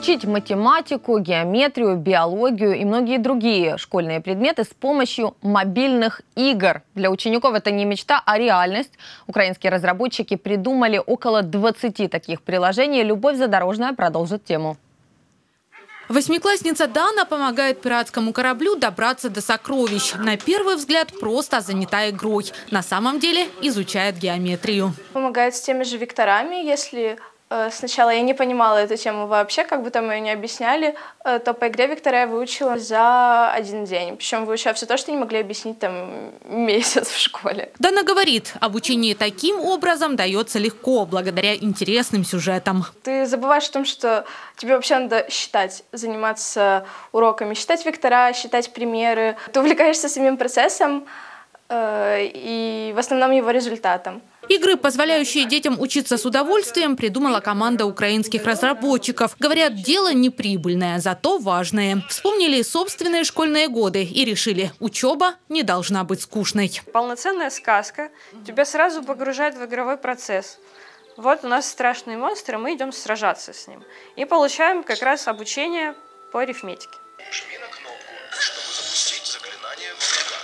Учить математику, геометрию, биологию и многие другие школьные предметы с помощью мобильных игр. Для учеников это не мечта, а реальность. Украинские разработчики придумали около 20 таких приложений. Любовь Задорожная продолжит тему. Восьмиклассница Дана помогает пиратскому кораблю добраться до сокровищ. На первый взгляд просто занята игрой. На самом деле изучает геометрию. Помогает с теми же векторами. Если сначала я не понимала эту тему вообще, как бы там ее не объясняли, то по игре вектора я выучила за один день. Причем выучила все то, что не могли объяснить там месяц в школе. Дана говорит, обучение таким образом дается легко, благодаря интересным сюжетам. Ты забываешь о том, что тебе вообще надо считать, заниматься уроками, считать вектора, считать примеры. Ты увлекаешься самим процессом и в основном его результатом. Игры, позволяющие детям учиться с удовольствием, придумала команда украинских разработчиков. Говорят, дело не прибыльное, зато важное. Вспомнили собственные школьные годы и решили, учеба не должна быть скучной. Полноценная сказка тебя сразу погружает в игровой процесс. Вот у нас страшный монстр, и мы идем сражаться с ним. И получаем как раз обучение по арифметике. Жми на кнопку, чтобы запустить заклинание врага.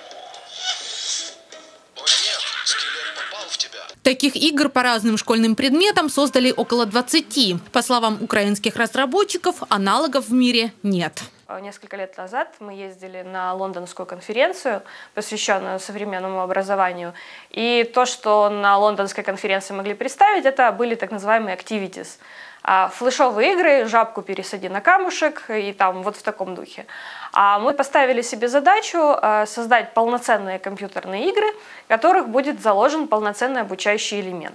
О нет, скелет попал в тебя. Таких игр по разным школьным предметам создали около 20. По словам украинских разработчиков, аналогов в мире нет. Несколько лет назад мы ездили на лондонскую конференцию, посвященную современному образованию. И то, что на лондонской конференции могли представить, это были так называемые activities. Флешовые игры, жабку пересади на камушек и там вот в таком духе. А мы поставили себе задачу создать полноценные компьютерные игры, в которых будет заложен полноценный обучающий элемент.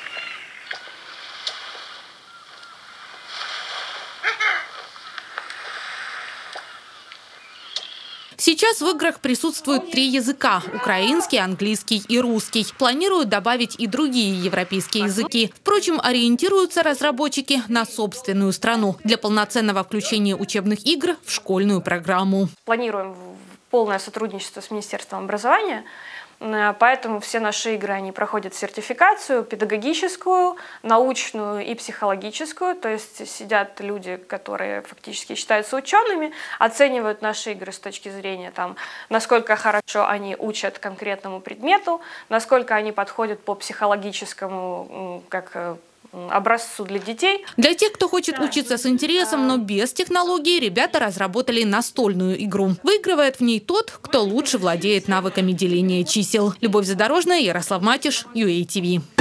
Сейчас в играх присутствуют 3 языка – украинский, английский и русский. Планируют добавить и другие европейские языки. Впрочем, ориентируются разработчики на собственную страну для полноценного включения учебных игр в школьную программу. Планируем полное сотрудничество с Министерством образования. Поэтому все наши игры они проходят сертификацию педагогическую, научную и психологическую. То есть сидят люди, которые фактически считаются учеными, оценивают наши игры с точки зрения, насколько хорошо они учат конкретному предмету, насколько они подходят по психологическому образцу для детей. Для тех, кто хочет учиться с интересом, но без технологий, ребята разработали настольную игру. Выигрывает в ней тот, кто лучше владеет навыками деления чисел. Любовь Задорожная, Ярослав Матиш, UATV.